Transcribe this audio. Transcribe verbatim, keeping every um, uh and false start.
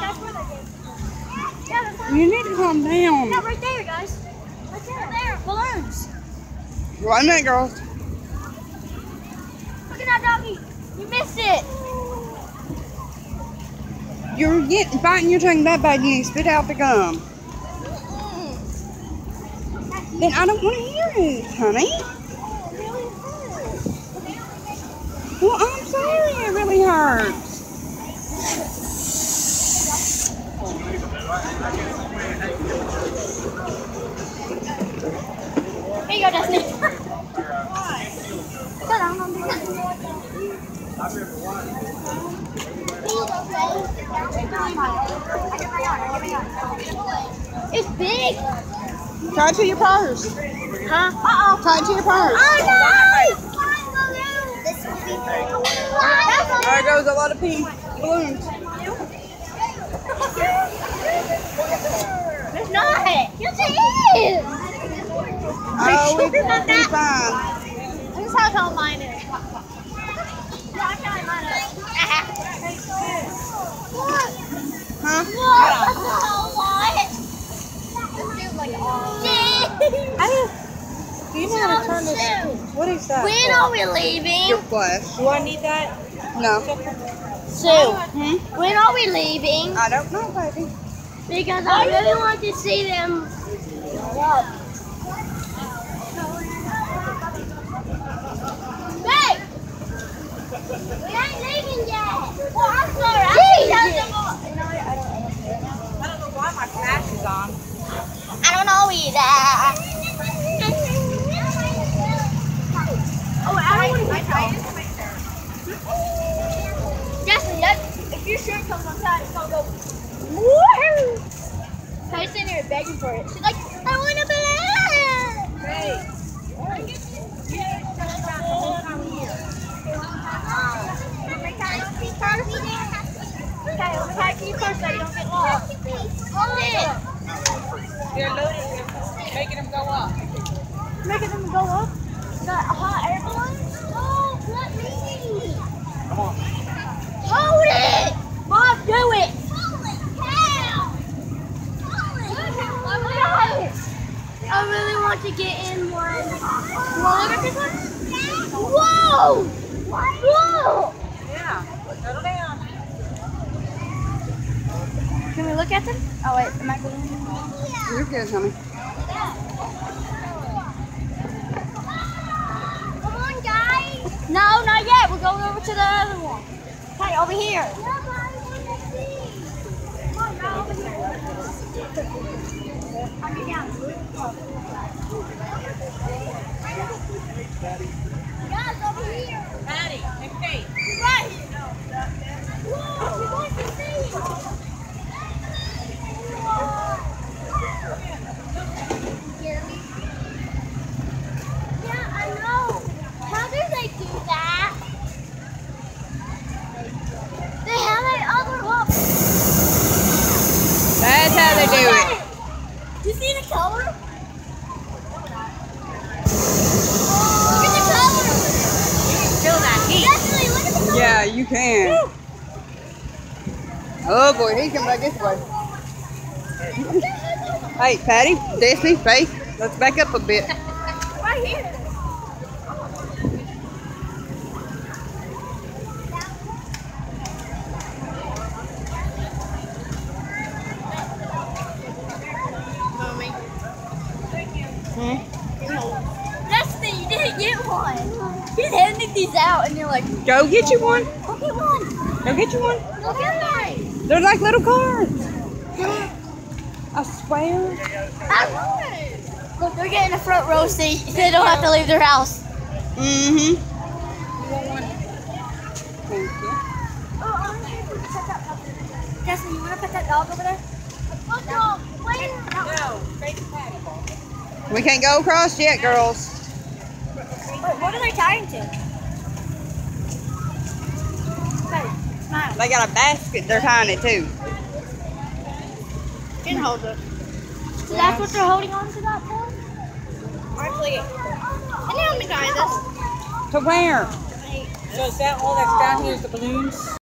You need to calm down. Yeah, right there, guys. Right there. Right there. Balloons. Wait a minute, girls. Look at that doggy. You missed it. You're getting biting your tongue that bad you need to spit out the gum. Then I don't want to hear it, honey. Well, I'm sorry it really hurts. Here you go, Destiny. Go down on the It's big. Tie it to your purse. Huh? Uh-oh. Tie it to your purse. Oh, no! There goes a lot of pink balloons. There's not. Yes, it is. Oh, we can be fine. This is how tall mine is. What? Huh? What? Do you know how to turn this? What is that? When are we leaving? Your flesh. Do I need that? No. Sue, Hmm? when are we leaving? I don't know, baby. Because I really want to see them. Hey! We ain't leaving yet. Well, I'm sorry. I I don't know why my flash is on. I don't know either. Oh, I don't want to my Justin, if your shirt comes outside, it's gonna go. Woohoo! Ty's in here begging for it. She's like, I want a balloon. Hey. Okay, we'll tag you first so you don't get lost. Hold it. They're loading them, making them go up. Making them go up? Got a hot air balloon? Oh, let me. Come on. Hold it! Mom, do it! Hold it! I really want to get in one. You want to look at this one? Whoa! Whoa! Yeah. Settle down. Can we look at them? Oh wait, am I going? You're good, honey. Come on, guys! No, not yet. We're going over to the other one. Hey, over here. I'll get down. Guys, over here. Patty, hey, Kate. Right here. Whoa, we want to see. Yeah, I know. How do they do that? They have that other hook. That's how they do it. You see the color? Look at the color. Feel that heat. Definitely, look at the color. Yeah, you can. Oh boy, he's coming back this way. Hey, Patty, Destiny, Faith, let's back up a bit. Right here. Hmm? Destiny, you didn't get one. He's handing these out and you're like, Go get you one. go get one. Go get you one. Go get one. They're like little cards. I swear. I love it. Look, they're getting a front row seat so they don't have to leave their house. Mm-hmm. Thank you. Oh, I want to put that dog. Destiny, you want to put that dog over there? What dog? Wait. No, straight to Patty. We can't go across yet, girls. Wait, what are they tying to? Hey, smile. They got a basket they're tying it to. You can hold it. So that's what they're holding on to that for? Actually, Can you help me tie this? To where? so is that all that's down here is the balloons?